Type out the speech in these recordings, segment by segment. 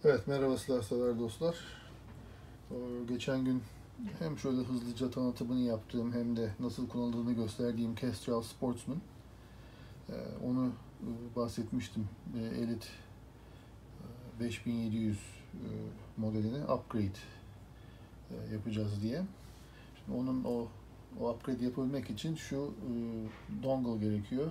Evet, merhaba silah sever dostlar. Geçen gün hem şöyle hızlıca tanıtımını yaptığım hem de nasıl kullanıldığını gösterdiğim Kestrel Sportsman. Onu bahsetmiştim. Elite 5700 modelini upgrade yapacağız diye. Şimdi onun o upgrade yapabilmek için şu dongle gerekiyor.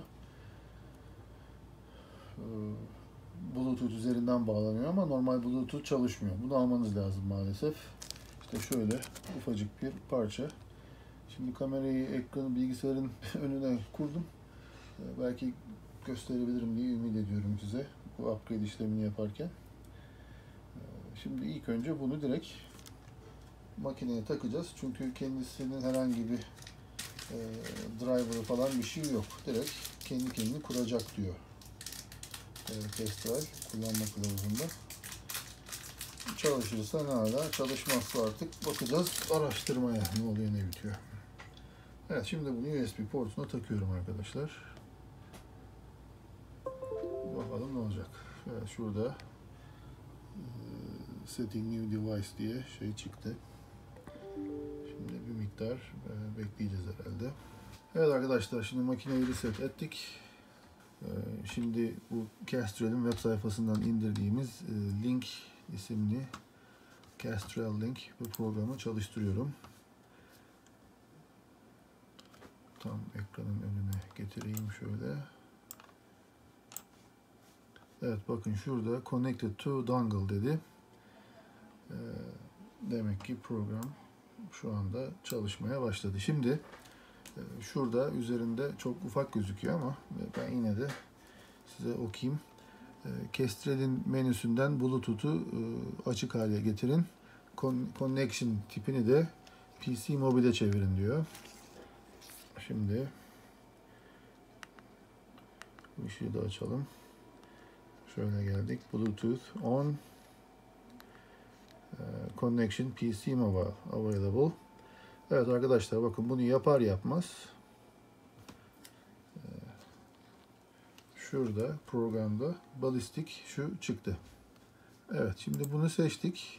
Bluetooth üzerinden bağlanıyor ama normal Bluetooth çalışmıyor. Bunu almanız lazım maalesef. İşte şöyle ufacık bir parça. Şimdi kamerayı ekranı bilgisayarın önüne kurdum. Belki gösterebilirim diye ümit ediyorum size bu upgrade işlemini yaparken. Şimdi ilk önce bunu direkt makineye takacağız. Çünkü kendisinin herhangi bir driver'ı falan bir şey yok. Direkt kendi kendini kuracak diyor. Kestrel kullanma kılavuzunda. Çalışırsa ne hala, çalışmazsa artık bakacağız araştırmaya ne oluyor ne bitiyor. Evet, şimdi bunu USB portuna takıyorum arkadaşlar. Bakalım ne olacak. Evet, şurada setting new device diye şey çıktı. Şimdi bir miktar bekleyeceğiz herhalde. Evet arkadaşlar, şimdi makineyi reset ettik. Şimdi bu Kestrel'in web sayfasından indirdiğimiz Link isimli Kestrel Link bu programı çalıştırıyorum. Tam ekranın önüne getireyim şöyle. Evet, bakın şurada Connected to Dongle dedi. Demek ki program şu anda çalışmaya başladı. Şimdi şurada üzerinde çok ufak gözüküyor ama ben yine de size okuyayım. Kestrel'in menüsünden Bluetooth'u açık hale getirin. Connection tipini de PC Mobile'e çevirin diyor. Şimdi bu ışığı da açalım. Şöyle geldik. Bluetooth on. Connection PC Mobile available. Evet arkadaşlar, bakın bunu yapar yapmaz şurada programda balistik şu çıktı. Evet, şimdi bunu seçtik.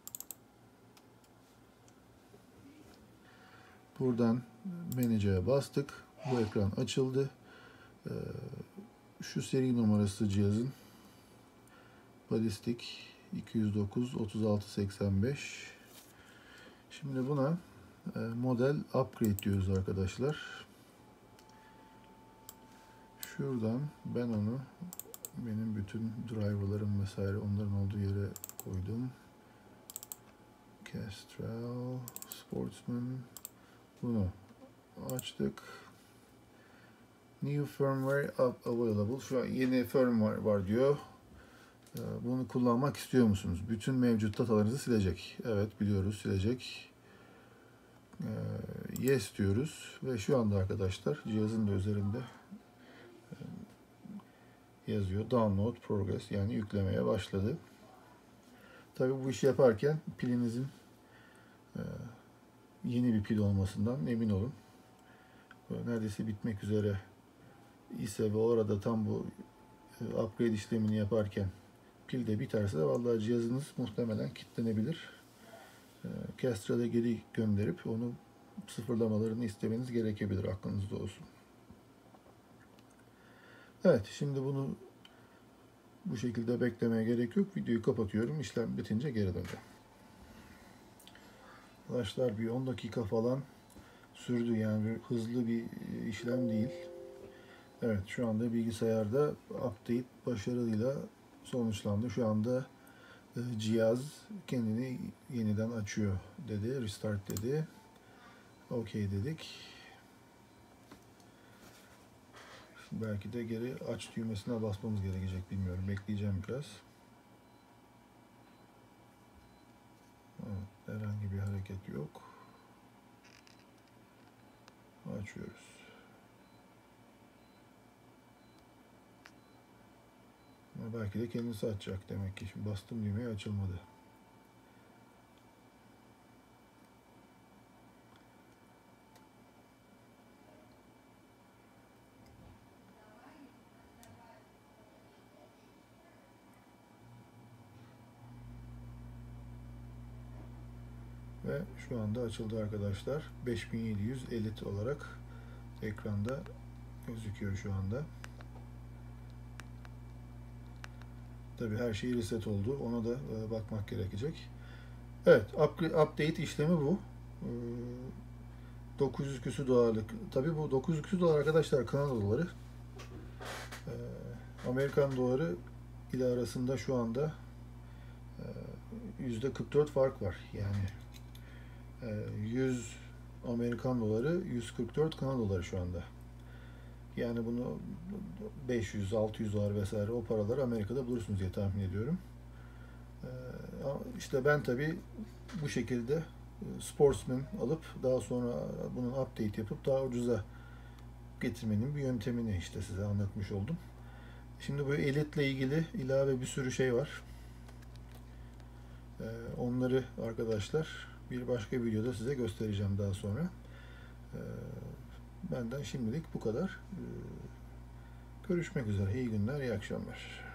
Buradan Manager'a bastık. Bu ekran açıldı. Şu seri numarası cihazın balistik 209 36 85. Şimdi buna model upgrade diyoruz arkadaşlar. Şuradan ben onu benim bütün driver'larım vesaire onların olduğu yere koydum. Kestrel Sportsman, bunu açtık. New firmware available. Şu an yeni firmware var diyor. Bunu kullanmak istiyor musunuz? Bütün mevcut datalarınızı silecek. Evet, biliyoruz, silecek. Yes diyoruz ve şu anda arkadaşlar cihazın da üzerinde yazıyor. Download progress, yani yüklemeye başladı. Tabii bu işi yaparken pilinizin yeni bir pil olmasından emin olun. Neredeyse bitmek üzere ise ve orada tam bu upgrade işlemini yaparken pil de biterse de vallahi cihazınız muhtemelen kilitlenebilir. Kestrel'e geri gönderip onu sıfırlamalarını istemeniz gerekebilir, aklınızda olsun. Evet, şimdi bunu bu şekilde beklemeye gerek yok. Videoyu kapatıyorum. İşlem bitince geri döneceğim. Arkadaşlar bir 10 dakika falan sürdü, yani hızlı bir işlem değil. Evet, şu anda bilgisayarda update başarıyla sonuçlandı. Şu anda cihaz kendini yeniden açıyor dedi. Restart dedi. OK dedik. Belki de geri aç düğmesine basmamız gerekecek, bilmiyorum. Bekleyeceğim biraz. Evet, herhangi bir hareket yok. Açıyoruz. Ama belki de kendisi açacak demek ki. Şimdi bastım düğmeye, açılmadı. Ve şu anda açıldı arkadaşlar. 5700 Elite olarak ekranda gözüküyor şu anda. Tabii her şey reset oldu. Ona da bakmak gerekecek. Evet, update işlemi bu. 900 küsur dolarlık. Tabii bu 900 küsur dolar arkadaşlar Kanada doları. Amerikan doları ile arasında şu anda %44 fark var. Yani 100 Amerikan doları, 144 Kanada doları şu anda. Yani bunu 500-600 dolar vesaire o paraları Amerika'da bulursunuz diye tahmin ediyorum. İşte ben tabii bu şekilde Sportsman alıp daha sonra bunun update yapıp daha ucuza getirmenin bir yöntemini işte size anlatmış oldum. Şimdi bu Elite ile ilgili ilave bir sürü şey var. Onları arkadaşlar bir başka videoda size göstereceğim daha sonra. Benden şimdilik bu kadar. Görüşmek üzere. İyi günler, iyi akşamlar.